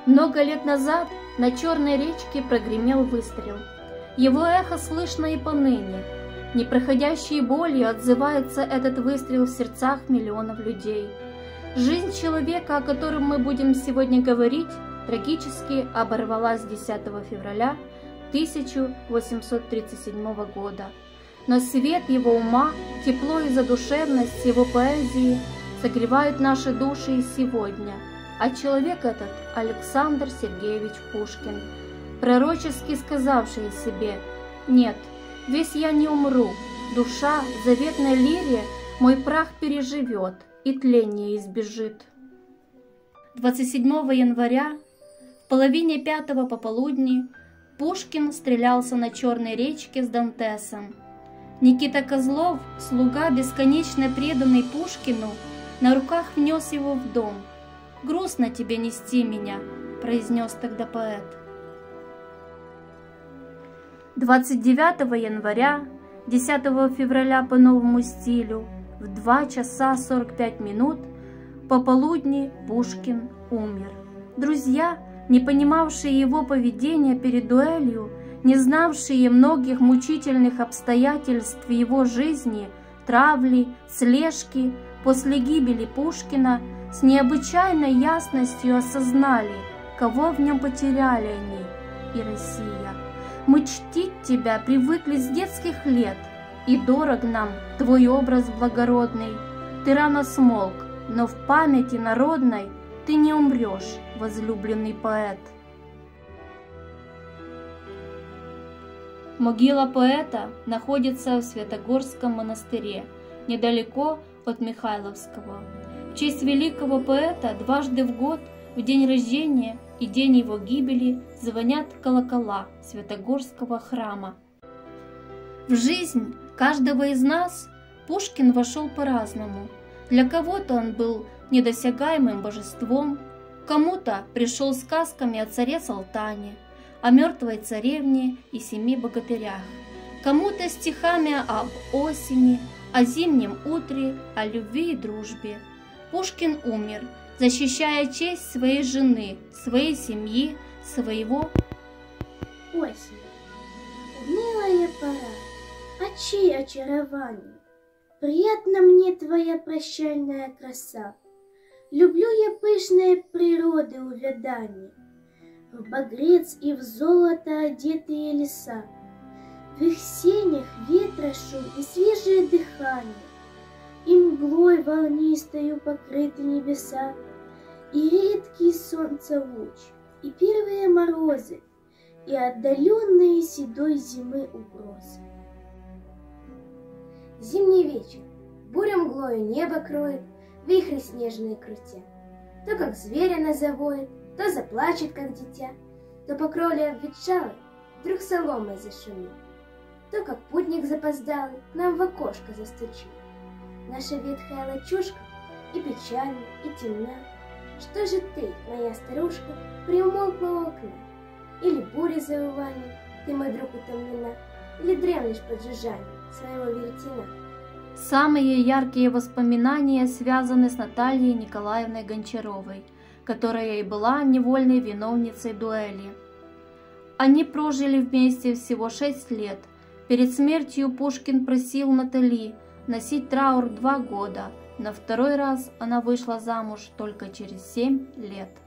Много лет назад на Черной речке прогремел выстрел. Его эхо слышно и поныне. Непроходящей болью отзывается этот выстрел в сердцах миллионов людей. Жизнь человека, о котором мы будем сегодня говорить, трагически оборвалась 10 февраля 1837 года. Но свет его ума, тепло и задушевность его поэзии согревают наши души и сегодня. А человек этот – Александр Сергеевич Пушкин, пророчески сказавший себе: «Нет, весь я не умру, душа в заветной лире мой прах переживет и тление избежит». 27 января в половине 5 пополудни Пушкин стрелялся на Черной речке с Дантесом. Никита Козлов, слуга, бесконечно преданный Пушкину, на руках внес его в дом. «Грустно тебе нести меня», — произнес тогда поэт. 29 января, 10 февраля по новому стилю, в 2 часа 45 минут пополудни Пушкин умер. Друзья, не понимавшие его поведения перед дуэлью, не знавшие многих мучительных обстоятельств его жизни, травли, слежки, после гибели Пушкина, с необычайной ясностью осознали, кого в нем потеряли они и Россия. Мы чтить тебя привыкли с детских лет, и дорог нам твой образ благородный. Ты рано смолк, но в памяти народной ты не умрешь, возлюбленный поэт. Могила поэта находится в Святогорском монастыре, недалеко от Михайловского. В честь великого поэта дважды в год, в день рождения и день его гибели, звонят колокола Святогорского храма. В жизнь каждого из нас Пушкин вошел по-разному. Для кого-то он был недосягаемым божеством, кому-то пришел сказками о царе Салтане, о мертвой царевне и 7 богатырях, кому-то стихами об осени, о зимнем утре, о любви и дружбе. Пушкин умер, защищая честь своей жены, своей семьи, своего... Осень. Милая пора, очей очарование, приятна мне твоя прощальная краса. Люблю я пышные природы увядания, в багрец и в золото одетые леса, в их сенях ветра шум и свежее дыхание, и мглой волнистою покрыты небеса, и редкий солнца луч, и первые морозы, и отдаленные седой зимы угрозы. Зимний вечер, буря мглою небо кроет, вихри снежные крутя. То как зверя назовоет, то заплачет, как дитя, то по кровле обветшалой вдруг соломой зашумит, то как путник запоздалый к нам в окошко застучит. Наша ветхая лачушка и печальна, и темна. Что же ты, моя старушка, приумолкла у окна? Или буря завыванием, ты, мой друг, утомлена, или дремлешь под жужжанием своего веретена? Самые яркие воспоминания связаны с Натальей Николаевной Гончаровой, которая и была невольной виновницей дуэли. Они прожили вместе всего 6 лет. Перед смертью Пушкин просил Натали носить траур 2 года. На второй раз она вышла замуж только через 7 лет.